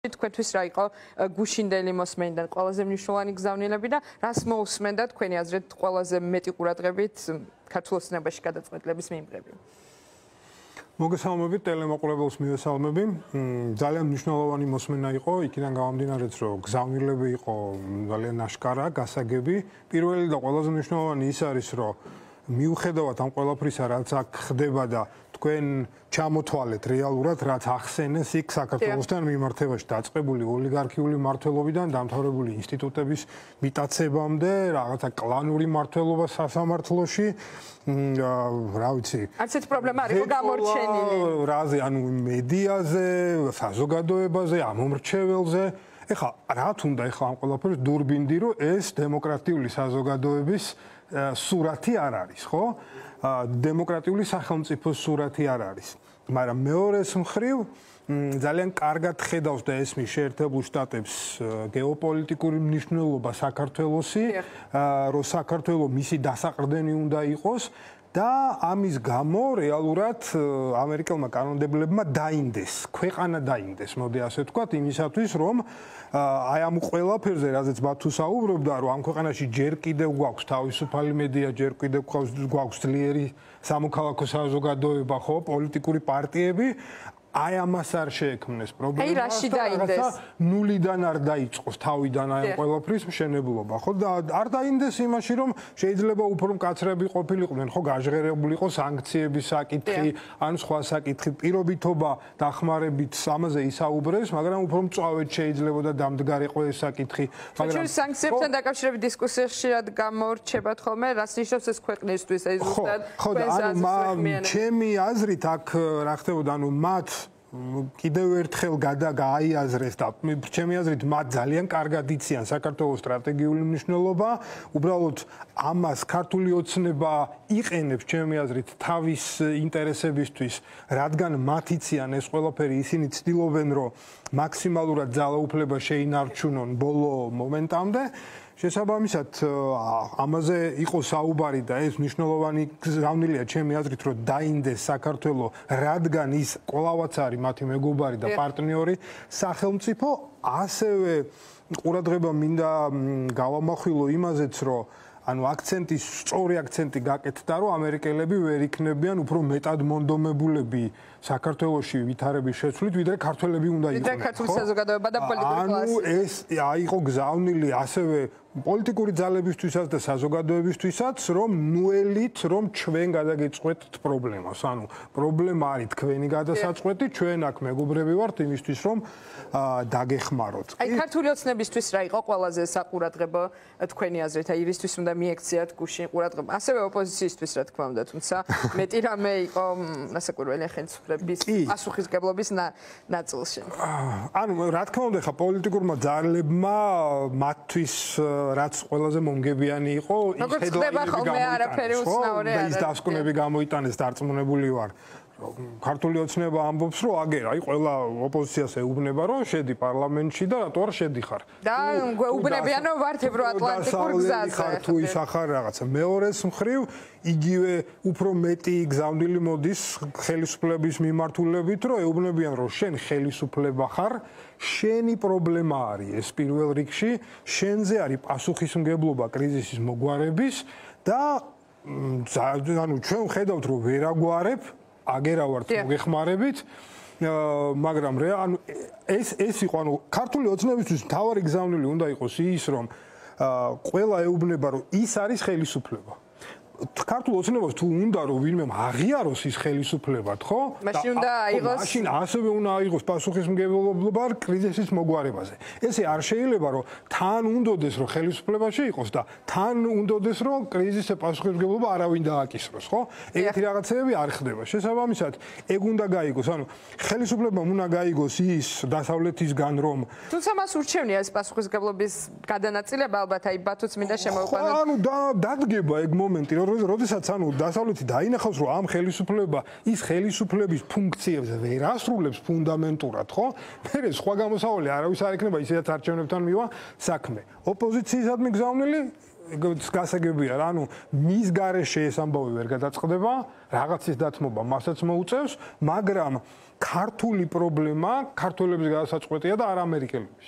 თქვენთვის რა იყო გუშინდელი მოსმენიდან ყველაზე მნიშვნელოვანი გზავნილები და რას მოусმენდა თქვენი აზრით ყველაზე მეტი ყურადღებით ქართულ ოცნებაში გადაწყვეტილების მიმღები? მოგესალმებით ტელემოყურებელს მივესალმები. ძალიან მნიშვნელოვანი მოსმენა იყო, იქიდან გამომდინარეც, რომ გზავნილები იყო ძალიან აშკარა, გასაგები. პირველი და ყველაზე მნიშვნელოვანი ის არის, რომ მიუხედავად ამ ყველაფრისა, რაც აქ ხდება და თქვენ ჩამოთვალეთ რეალურად, რაც ახსენეს იქ საქართველოსთან მიმართებაში დაწყებული ოლიგარქიული მმართველობიდან დამთავრებული ინსტიტუტების მიტაცებამდე, რაღაცა კლანური მმართველობა სასამართლოში, რა ვიცი. არც ერთი პრობლემა არ იყო გამორჩენილი. რაზე, ანუ მედიაზე, საზოგადოებაზე, ამომრჩეველზე. ეხლა რა თუნდა ეხლა ამ ყველაფერს დურბინდი, რომ ეს დემოკრატიული საზოგადოების სურათი არ არის, ხო? დემოკრატიული სახელმწიფოს სურათი არ არის. მაგრამ მეორეს მხრივ ძალიან კარგად ხედავს და ესმის შეერთებულ შტატებს გეოპოლიტიკური მნიშვნელობა საქართველოსი, რომ საქართველოს მისი დასაყრდენი უნდა იყოს და ამის გამო რეალურად ამერიკელმა კანონმდებლებმა დაინდეს, ქვეყანა დაინდეს, მოდი ასე ვთქვათ, იმისათვის რომ აი ამ ყველაფერზე, რაზეც ბათუ საუბრობდა, რომ ამ ქვეყანაში ჯერ კიდევ გვაქვს თავისუფალი მედია, ჯერ კიდევ გვაქვს ძლიერი სამოქალაქო საზოგადოება, ხო, პოლიტიკური პარტიები, აი ამას არ შეექმნეს პრობლემას და რაღაცა ნულიდან არ დაიწყოს თავიდან აი ამ ყველაფრის მშენებლობა, ხო და არ დაინდეს იმაში, რომ შეიძლება უფრო მკაცრები ყოფილიყვნენ, ხო, გაჟღერებული იყო სანქციების საკითხი, ან სხვა საკითხი, პირობითობა დახმარებით ამაზე ისაუბრეს, მაგრამ უფრო მწვავედ შეიძლება და დამდგარიყო ეს საკითხი, მაგრამ სანქციებთან დაკავშირებით დისკუსია ხშირად გამორჩებათ ხოლმე, რაც ნიშნავს ეს ქვეყნისთვის, ეს ზუსტად ჩემი აზრით აქ რა ხდებოდა, ანუ მათ კიდევ ერთხელ გააიაზრეს და ჩემი აზრით მათ ძალიან კარგად იციან საქართველოს სტრატეგიული მნიშვნელობა, უბრალოდ ამას ქართული ოცნება იყენებს ჩემი აზრით თავის ინტერესებისთვის, რადგან მათ იციან ეს ყველაფერი, ისინი ცდილობენ, რომ მაქსიმალურად ძალაუფლება შეინარჩუნონ ბოლო მომენტამდე. შესაბამისად, ამაზე იყო საუბარი და ეს მნიშვნელოვანი გზავნილია ჩემი აზრით, რომ დაინდეს საქართველოს, რადგან ის კვლავაც არის მათი მეგობარი და პარტნიორი სახელმწიფო, ასევე ყურადღება მინდა გავამახვილო იმაზეც, რომ ანუ სწორი აქცენტი გაკეთდა, რომ ამერიკელები ვერ იქნებიან უფრო მეტად მონდომებულები საქართველოში ვითარების შეცვლით, ვიდრე ქართველები უნდა იყვნენ. ვიდრე ქართული საზოგადოება და პოლიტიკური კლასი. ანუ ეს იყო გზავნილი ასევე პოლიტიკური ძალებისთვისაც და საზოგადოებისთვისაც, რომ ნუელით, რომ ჩვენ გადაგეწყვეტთ პრობლემას. ანუ პრობლემა არის თქვენი გადასაწყვეტი, ჩვენ აქ მეგობრები ვართ იმისთვის, რომ დაგეხმაროთ. აი ქართული ოცნებისთვის რა იყო ყველაზე საყურადღებო თქვენი აზრით, აი ირისთვის უნდა მიექციათ გუშინ ყურადღება. ასევე ოპოზიციისთვის რა თქმა უნდა, თუმცა მეტი რამე იყო რასაკვირველი ხელისუფლების პასუხისგებლობის ნაწილში. ანუ რა თქმა უნდა, ხა პოლიტიკურმა ძალებმა მათთვის რაც ყველაზე მომგებიანი იყო, ის ჰედლაინები და ის დასკვნები გამოიტანეს, დარწმუნებული ვარ. ქართული ოცნება ამბობს, რომ აი ყველა ოპოზიციას ეუბნება, რომ შედი პარლამენტში და რატო არ შედიხარ? და უუბნებიან, რომ ვართ ევროატლანტიკურ გზაზე. ხარ თუ ის ახარ რაღაცა. მეორეს მხრივ, იგივე უფრო მეტი გზავნილი მოდის ხელისუფლების მიმართულებით, რომ ეუბნებიან, რომ შენ ხელისუფლება ხარ, შენი პრობლემა არის ეს პირველ რიგში, შენზე არის პასუხისმგებლობა კრიზისის მოგვარების და ანუ ჩვენ ვხედავთ, რომ ვერ აგვარებ აგერავართ მოგეხმარებით, მაგრამ ანუ ეს იყო ანუ ქართული ოცნებისთვის მთავარი გზავნილი უნდა იყოს ის, რომ ყველა ეუბნება, რომ ის არის ხელისუფლება. ქართულ ოცნებას თუ უნდა რომ ვინმე აღიაროს ის ხელისუფლებად, ხო? მაშინ უნდა აიღოს. მაშინ ასევე უნდა აიღოს პასუხისმგებლობა კრიზისის მოგვარებაზე. ესე არ შეიძლება რომ თან უნდოდეს რომ ხელისუფლებაში იყოს და თან უნდოდეს რომ კრიზისის პასუხისმგებლობა არავინ დააკისროს, ხო? ეგეთი რაღაცები არ ხდება. შესაბამისად, ეგ უნდა გაიგოს, ანუ ხელისუფლებამ უნდა გაიგოს ის დასავლეთისგან რომ თუმცა მას ურჩევნია ეს პასუხისმგებლობის გადანაწილება, ალბათ აი ბათუც მინდა შემოვიყვანოთ. ანუ დადგება ეგ მომენტი რომ როდესაც ანუ დასავლეთი დაინახავს რომ ამ ხელისუფლება ის ხელისუფლების ფუნქციებს ვერ ასრულებს ფუნდამენტურად, ხო? მერე სხვა გამოსავალი არავის არ ექნება ისედაც არჩევნებთან მივა საქმე. ოპოზიციისადმი გზავნილი გასაგებია, ანუ მის გარეშე ეს ამბავი ვერ გადაწყდება რაღაცის დათმობა მასაც მოუწევს, მაგრამ ქართული პრობლემა ქართველების გადასაწყვეტია და არ ამერიკელების.